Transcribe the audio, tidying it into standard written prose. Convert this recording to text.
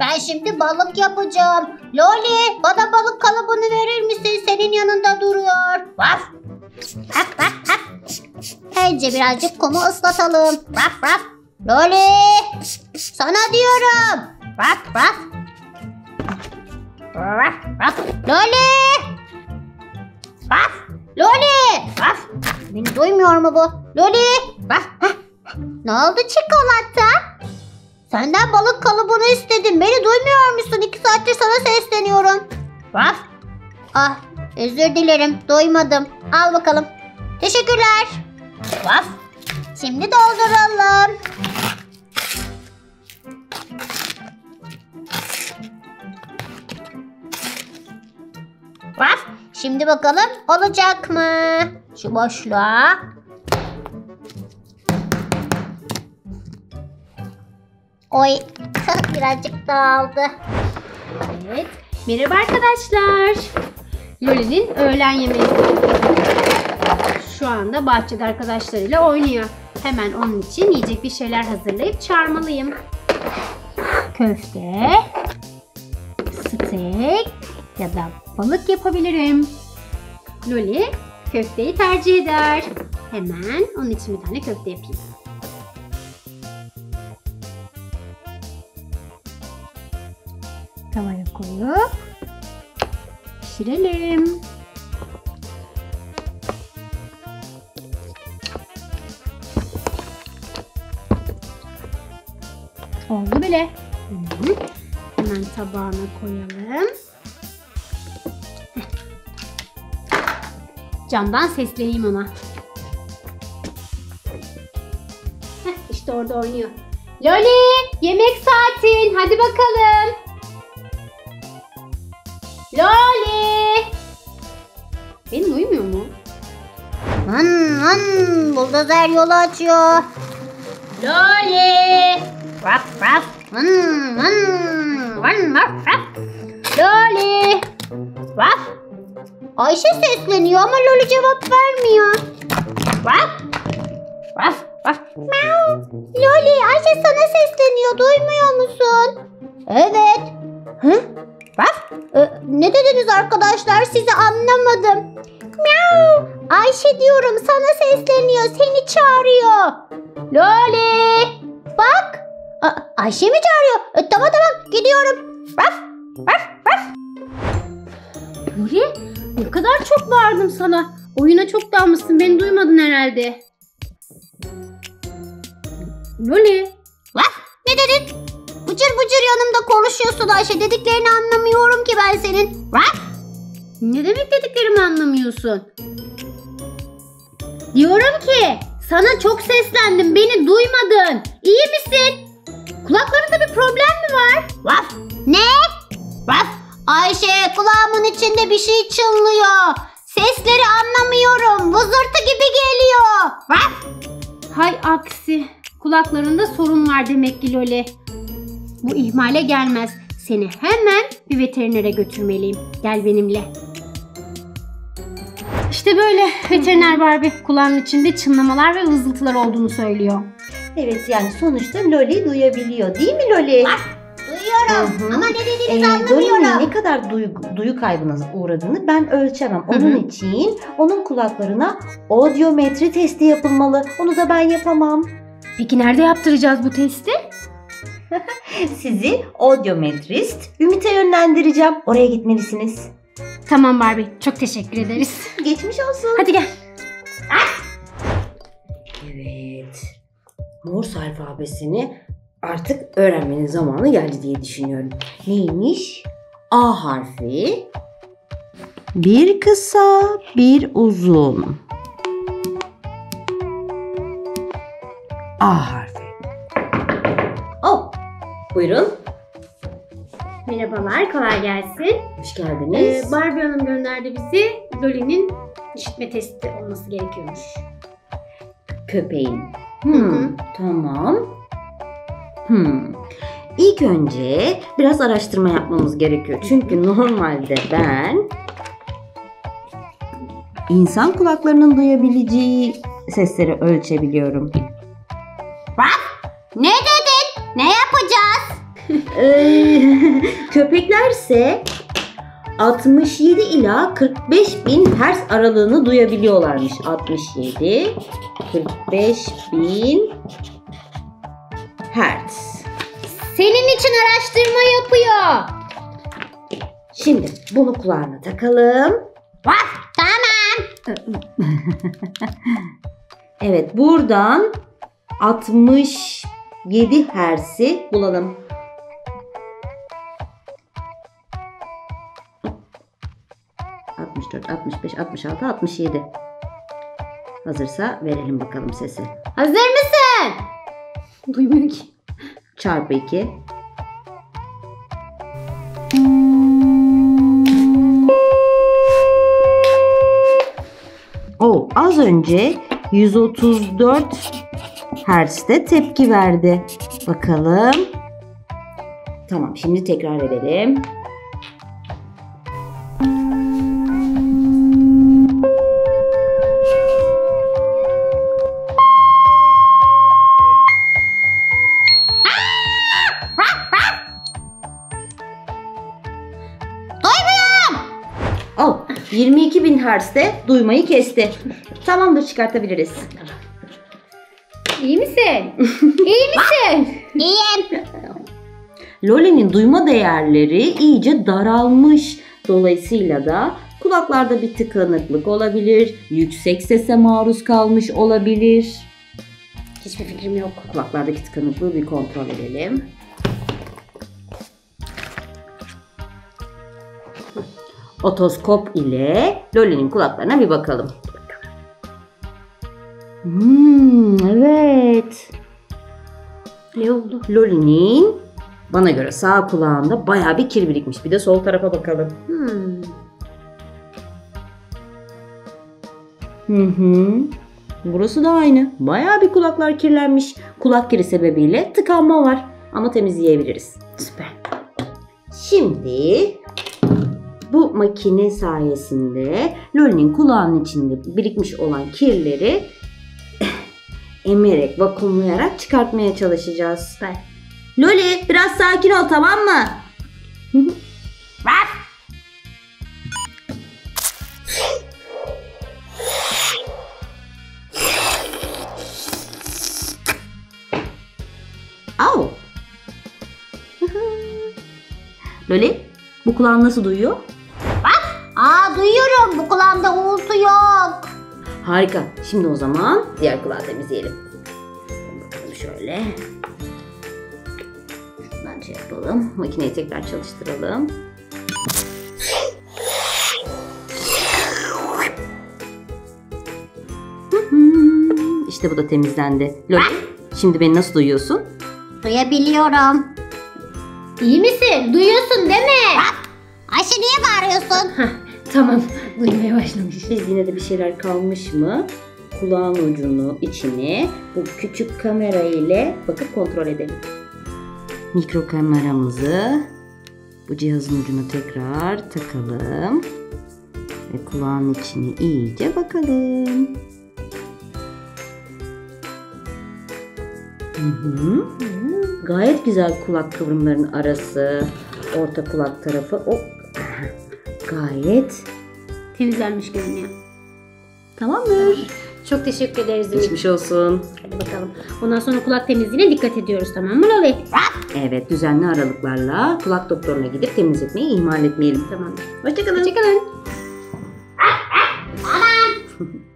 Ben şimdi balık yapacağım. Loli, bana balık kalıbını verir misin? Senin yanında duruyor. Vaf. Hap hap hap. Önce birazcık kumu ıslatalım. Vaf vaf. Loli, sana diyorum. Vaf vaf. Vaf vaf. Loli. Vaf. Loli. Vaf. Beni duymuyor mu bu? Loli. Vaf. Heh. Ne oldu çikolata? Senden balık kalıbını istedim. Beni duymuyor musun? 2 saattir sana sesleniyorum. Vaf. Ah, özür dilerim. Duymadım. Al bakalım. Teşekkürler. Vaf. Şimdi dolduralım. Vaf. Şimdi bakalım olacak mı? Şu boşluğa. Oy. Birazcık dağıldı. Evet. Merhaba arkadaşlar. Loli'nin öğlen yemeği. Şu anda bahçede arkadaşlarıyla oynuyor. Hemen onun için yiyecek bir şeyler hazırlayıp çağırmalıyım. Köfte, steak ya da balık yapabilirim. Loli köfteyi tercih eder. Hemen onun için bir tane köfte yapayım. Tavaya koyup pişirelim. Oldu bile. Hemen tabağına koyalım. Camdan sesleneyim ona. İşte orada oynuyor. Loli, yemek saatin. Hadi bakalım. Loli. Beni duymuyor mu? Buldozer yolu açıyor. Loli. Raf raf. Loli. Raf. Ayşe sesleniyor ama Loli cevap vermiyor. Raf. Raf. Raf. Loli, Ayşe sana sesleniyor. Duymuyor musun? Evet. Hı? Raf. Ne dediniz arkadaşlar? Sizi anlamadım. Miau. Ayşe diyorum, sana sesleniyor. Seni çağırıyor. Loli. Bak. Ayşe mi çağırıyor? Tamam gidiyorum. Raf. Raf. Raf. Loli, ne kadar çok bağırdım sana. Oyuna çok dalmışsın. Beni duymadın herhalde. Loli. Raf. Ne dedin? Bıcır bıcır yanımda konuşuyorsun Ayşe. Dediklerini anlamıyorum ki ben senin. Raf. Ne demek dediklerimi anlamıyorsun? Diyorum ki sana çok seslendim. Beni duymadın. İyi misin? Kulaklarında bir problem mi var? Raf. Ne? Raf. Ayşe, kulağımın içinde bir şey çınlıyor. Sesleri anlamıyorum. Vızırtı gibi geliyor. Raf. Hay aksi. Kulaklarında sorun var demek ki Loli. Bu ihmale gelmez. Seni hemen bir veterinere götürmeliyim. Gel benimle. İşte böyle veteriner Barbie kulağının içinde çınlamalar ve vızıltılar olduğunu söylüyor. Evet, yani sonuçta Loli duyabiliyor değil mi Loli? Duyuyorum ama ne dediğinizi anlamıyorum. Loli'nin ne kadar duyu kaybına uğradığını ben ölçemem. Onun için onun kulaklarına audiometri testi yapılmalı. Onu da ben yapamam. Peki nerede yaptıracağız bu testi? Sizi audiometrist Ümit'e yönlendireceğim. Oraya gitmelisiniz. Tamam Barbie, çok teşekkür ederiz. Geçmiş olsun. Hadi gel. Evet. Morse alfabesini artık öğrenmenin zamanı geldi diye düşünüyorum. Neymiş? A harfi. Bir kısa, bir uzun. A harfi. Oh, buyurun. Merhabalar, kolay gelsin. Hoş geldiniz. Barbie Hanım gönderdi bizi. Loli'nin işitme testi olması gerekiyormuş. Köpeğin. Tamam. İlk önce biraz araştırma yapmamız gerekiyor. Çünkü normalde ben insan kulaklarının duyabileceği sesleri ölçebiliyorum. Bak, ne dedin? Ne yapacağız? Köpeklerse 67 ila 45 bin hertz aralığını duyabiliyorlarmış. 67, 45 bin hertz. Senin için araştırma yapıyor. Şimdi bunu kulağına takalım. Vaf, tamam. Evet, buradan 67 hertz'i bulalım. ...64, 65, 66, 67. Hazırsa verelim bakalım sesi. Hazır mısın? Duymuyor ki. Çarpı 2. Az önce 134 Hz'de tepki verdi. Bakalım. Tamam, şimdi tekrar edelim. Oh, 22.000 Hz'de duymayı kesti. Tamamdır, çıkartabiliriz. İyi misin? İyi misin? İyiyim. Loli'nin duyma değerleri iyice daralmış. Dolayısıyla da kulaklarda bir tıkanıklık olabilir. Yüksek sese maruz kalmış olabilir. Hiçbir fikrim yok. Kulaklardaki tıkanıklığı bir kontrol edelim. Otoskop ile Loli'nin kulaklarına bir bakalım. Evet. Ne oldu? Loli'nin bana göre sağ kulağında bayağı bir kir birikmiş. Bir de sol tarafa bakalım. Burası da aynı. Bayağı bir kulaklar kirlenmiş. Kulak kiri sebebiyle tıkanma var. Ama temizleyebiliriz. Süper. Şimdi bu makine sayesinde Loli'nin kulağının içinde birikmiş olan kirleri emerek, vakumlayarak çıkartmaya çalışacağız. Süper. Loli, biraz sakin ol, tamam mı? Au. Loli, bu kulağın nasıl duyuyor? Duyuyorum. Bu kulağımda uğultu yok. Harika. Şimdi o zaman diğer kulağı temizleyelim. Bakalım şöyle. Şuradan şey yapalım. Makineyi tekrar çalıştıralım. İşte bu da temizlendi. Loli, şimdi beni nasıl duyuyorsun? Duyabiliyorum. İyi misin? Duyuyorsun değil mi? Ayşe niye bağırıyorsun? Tamam. Duymaya başlamış. Biz yine de bir şeyler kalmış mı? Kulağın ucunu içine bu küçük kamera ile bakıp kontrol edelim. Mikro kameramızı bu cihazın ucuna tekrar takalım. Ve kulağın içini iyice bakalım. Gayet güzel kulak kıvrımlarının arası. Orta kulak tarafı. Gayet Temizlenmiş görünüyor. tamamdır. Çok teşekkür ederiz Ümit. Geçmiş olsun. Hadi bakalım. Ondan sonra kulak temizliğine dikkat ediyoruz, tamam mı Loli? Evet, düzenli aralıklarla kulak doktoruna gidip temizletmeyi ihmal etmeyelim. Tamamdır. Hoşçakalın. Hoşçakalın.